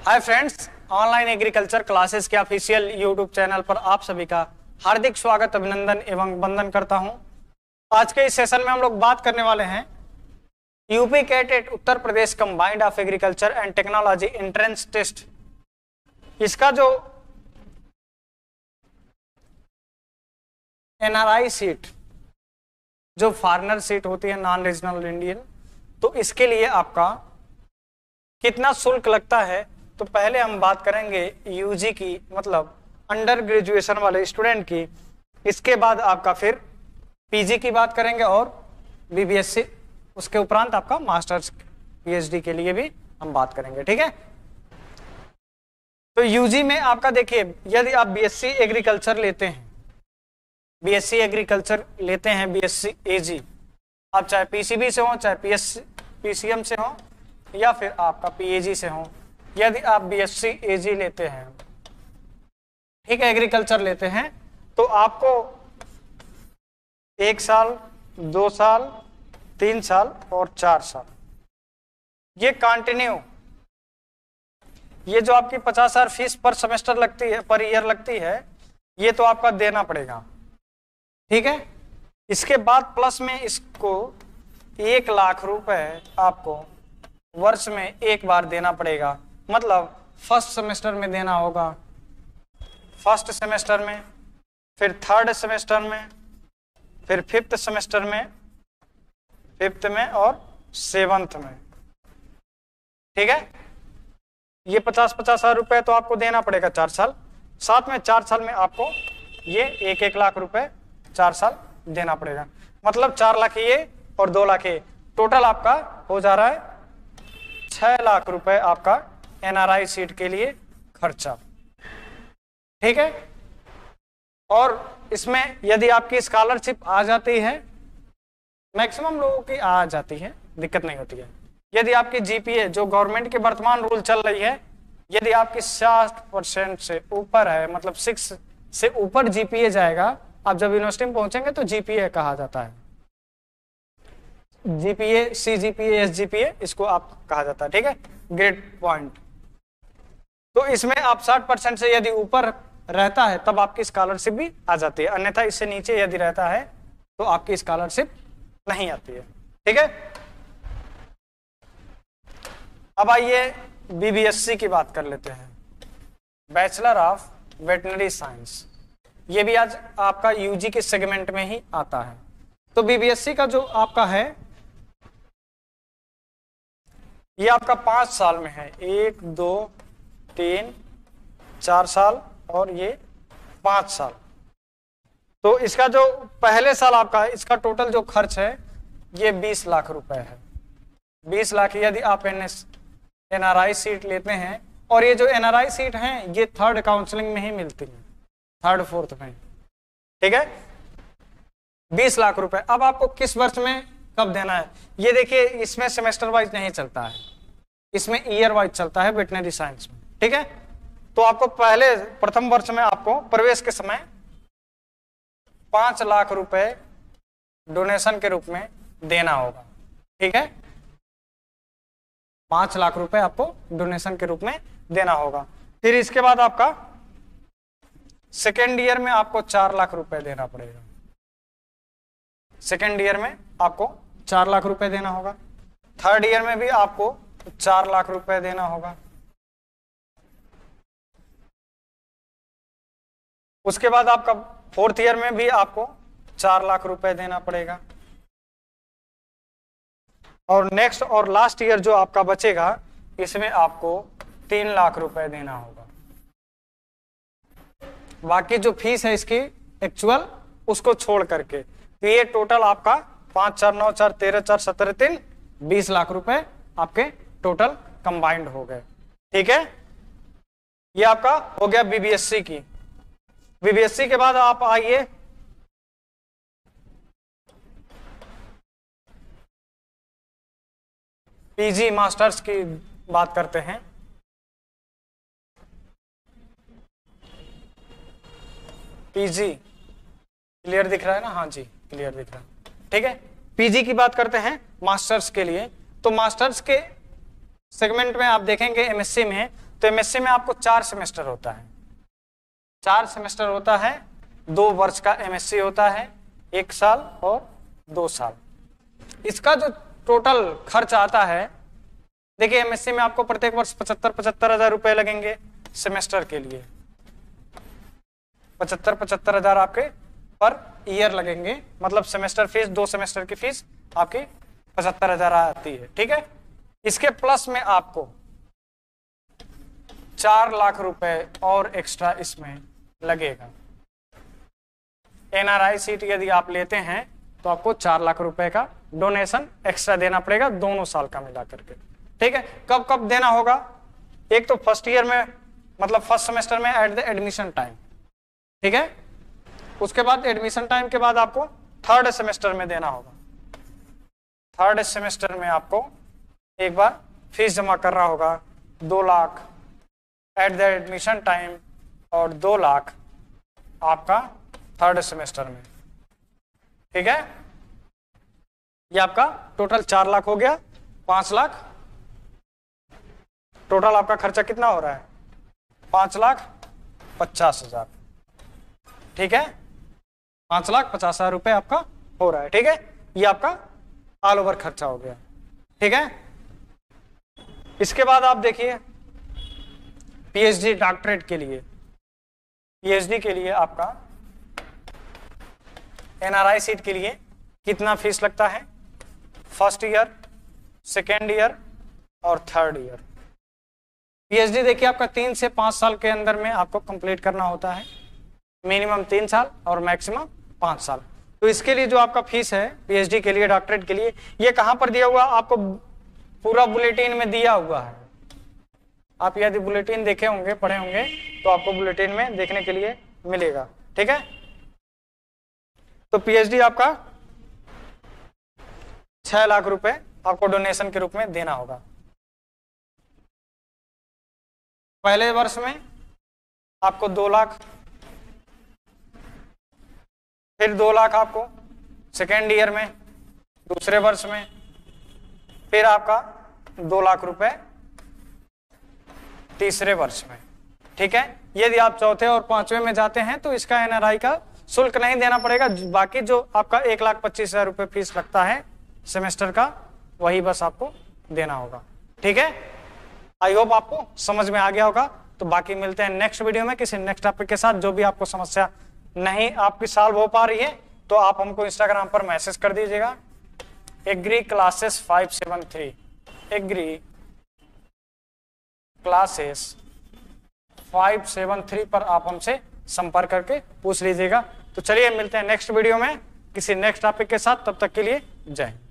हाय friends, online agriculture classes के official YouTube channel पर आप सभी का हार्दिक स्वागत, अभिनंदन एवं वंदन करता हूं। आज के इस सेशन में हम लोग बात करने वाले हैं UP CAT Uttar Pradesh combined of agriculture and technology entrance test. इसका जो एनआरआई सीट, जो फॉरेनर सीट होती है, नॉन रीजनल इंडियन, तो इसके लिए आपका कितना शुल्क लगता है। तो पहले हम बात करेंगे यूजी की, मतलब अंडर ग्रेजुएशन वाले स्टूडेंट की। इसके बाद आपका फिर पीजी की बात करेंगे और बीबीएससी, उसके उपरांत आपका मास्टर्स पीएचडी के लिए भी हम बात करेंगे। ठीक है, तो यूजी में आपका देखिए, यदि आप बीएससी एग्रीकल्चर लेते हैं, बीएससी एग्रीकल्चर लेते हैं, बीएससी एजी, आप चाहे पीसीबी से हो, चाहे पीसीएम से हो, या फिर आपका पीएजी से हो। यदि आप बीएससी एजी लेते हैं, ठीक है, एग्रीकल्चर लेते हैं, तो आपको 1 साल, 2 साल, 3 साल और 4 साल ये कंटिन्यू, ये जो आपकी 50,000 फीस पर सेमेस्टर लगती है, पर ईयर लगती है, ये तो आपका देना पड़ेगा। ठीक है, इसके बाद प्लस में इसको 1 लाख रुपए आपको वर्ष में एक बार देना पड़ेगा। मतलब फर्स्ट सेमेस्टर में देना होगा, फर्स्ट सेमेस्टर में, फिर थर्ड सेमेस्टर में, फिर फिफ्थ सेमेस्टर में, फिफ्थ में और 7th में। ठीक है, ये 50,000 रुपए तो आपको देना पड़ेगा 4 साल। साथ में 4 साल में आपको ये 1-1 लाख रुपए 4 साल देना पड़ेगा। मतलब 4 लाख ये और 2 लाख ये, टोटल आपका हो जा रहा है 6 लाख रुपए आपका एनआरआई सीट के लिए खर्चा। ठीक है, और इसमें यदि आपकी स्कॉलरशिप आ जाती है, मैक्सिमम लोगों की आ जाती है, दिक्कत नहीं होती है। यदि आपकी जीपीए, जो गवर्नमेंट के वर्तमान रूल चल रही है, यदि आपकी 60% से ऊपर है, मतलब 6 से ऊपर जीपीए जाएगा, आप जब यूनिवर्सिटी में पहुंचेंगे तो जीपीए कहा जाता है, जीपीए, सीजीपीए, एसजीपीए, इसको आप कहा जाता है। ठीक है, ग्रेड पॉइंट। तो इसमें आप 60% से यदि ऊपर रहता है तब आपकी स्कॉलरशिप भी आ जाती है, अन्यथा इससे नीचे यदि रहता है तो आपकी स्कॉलरशिप नहीं आती है। ठीक है, अब आइए बीबीएससी की बात कर लेते हैं, बैचलर ऑफ वेटनरी साइंस। ये भी आज आपका यूजी के सेगमेंट में ही आता है। तो बीबीएससी का जो आपका है, ये आपका 5 साल में है, 1, 2, 3, 4 साल और ये 5 साल। तो इसका जो पहले साल आपका है, इसका टोटल जो खर्च है ये 20 लाख रुपए है। 20 लाख यदि आप एनआरआई सीट लेते हैं, और ये जो एनआरआई सीट हैं ये 3rd काउंसलिंग में ही मिलती है, 3rd 4th में। ठीक है, 20 लाख रुपए। अब आपको किस वर्ष में कब देना है, ये देखिए, इसमें सेमेस्टर वाइज नहीं चलता है, इसमें ईयर वाइज चलता है वेटनरी साइंस में। ठीक है, तो आपको पहले प्रथम वर्ष में आपको प्रवेश के समय 5 लाख रुपए डोनेशन के रूप में देना होगा। ठीक है, 5 लाख रुपए आपको डोनेशन के रूप में देना होगा। फिर इसके बाद आपका सेकेंड ईयर में आपको 4 लाख रुपए देना पड़ेगा। सेकेंड ईयर में आपको 4 लाख रुपए देना होगा। थर्ड ईयर में भी आपको 4 लाख रुपए देना होगा। उसके बाद आपका 4th ईयर में भी आपको 4 लाख रुपए देना पड़ेगा। और नेक्स्ट और लास्ट ईयर जो आपका बचेगा, इसमें आपको 3 लाख रुपए देना होगा। बाकी जो फीस है इसकी एक्चुअल, उसको छोड़ करके, तो ये टोटल आपका 5, 4, 9, 4, 13, 4, 17, 3, 20 लाख रुपए आपके टोटल कंबाइंड हो गए। ठीक है, ये आपका हो गया बीबीएससी की। बीबीएससी के बाद आप आइए पीजी मास्टर्स की बात करते हैं। पीजी क्लियर दिख रहा है ना? हाँ जी, क्लियर दिख रहा है। ठीक है, पीजी की बात करते हैं मास्टर्स के लिए। तो मास्टर्स के सेगमेंट में आप देखेंगे एमएससी में, तो एमएससी में आपको 4 सेमेस्टर होता है, 4 सेमेस्टर होता है, 2 वर्ष का एमएससी होता है, 1 साल और 2 साल। इसका जो टोटल खर्च आता है, देखिए एमएससी में आपको प्रत्येक वर्ष 75,000 रुपए लगेंगे सेमेस्टर के लिए, 75,000 आपके पर ईयर लगेंगे, मतलब सेमेस्टर फीस, 2 सेमेस्टर की फीस आपकी 75,000 आती है, ठीक है। इसके प्लस में आपको 4 लाख रुपए और एक्स्ट्रा इसमें लगेगा। एनआरआई सीट यदि आप लेते हैं तो आपको 4 लाख रुपए का डोनेशन एक्स्ट्रा देना पड़ेगा, दोनों साल का मिला करके, ठीक है। कब कब देना होगा? एक तो फर्स्ट ईयर में, मतलब फर्स्ट सेमेस्टर में एट द एडमिशन टाइम, ठीक है। उसके बाद एडमिशन टाइम के बाद आपको थर्ड सेमेस्टर में देना होगा। थर्ड सेमेस्टर में आपको एक बार फीस जमा करना होगा 2 lakh at the admission time और 2 लाख आपका थर्ड सेमेस्टर में, ठीक है। ये आपका टोटल 4 लाख हो गया, 5 लाख टोटल आपका खर्चा कितना हो रहा है? 5,50,000, ठीक है। 5,50,000 रुपए आपका हो रहा है, ठीक है। ये आपका ऑल ओवर खर्चा हो गया, ठीक है। इसके बाद आप देखिए पीएचडी डॉक्टरेट के लिए, पीएचडी के लिए आपका एनआरआई सीट के लिए कितना फीस लगता है? फर्स्ट ईयर, सेकेंड ईयर और थर्ड ईयर। पीएचडी देखिए आपका 3 से 5 साल के अंदर में आपको कंप्लीट करना होता है, मिनिमम 3 साल और मैक्सिमम 5 साल। तो इसके लिए जो आपका फीस है पीएचडी के लिए, डॉक्टरेट के लिए, ये कहां पर दिया हुआ? आपको पूरा बुलेटिन में दिया हुआ है। आप यदि बुलेटिन देखे होंगे, पढ़े होंगे, तो आपको बुलेटिन में देखने के लिए मिलेगा, ठीक है। तो पीएचडी आपका 6 लाख रुपए आपको डोनेशन के रूप में देना होगा। पहले वर्ष में आपको 2 लाख, फिर 2 लाख आपको सेकेंड ईयर में, दूसरे वर्ष में, फिर आपका 2 लाख रुपए तीसरे वर्ष में, ठीक है। यदि आप चौथे और 5वें में जाते हैं तो इसका एनआरआई का शुल्क नहीं देना पड़ेगा, बाकी जो आपका 1,25,000 रुपए फीस लगता है सेमेस्टर का, वही बस आपको देना होगा, ठीक है। आई होप आपको समझ में आ गया होगा। तो बाकी मिलते हैं नेक्स्ट वीडियो में किसी नेक्स्ट टॉपिक के साथ। जो भी आपको समस्या नहीं आपकी सॉल्व हो पा रही है तो आप हमको इंस्टाग्राम पर मैसेज कर दीजिएगा, एग्री क्लासेस 573, एग्री क्लासेस 573 पर आप हमसे संपर्क करके पूछ लीजिएगा। तो चलिए मिलते हैं नेक्स्ट वीडियो में किसी नेक्स्ट टॉपिक के साथ, तब तक के लिए जय हिंद।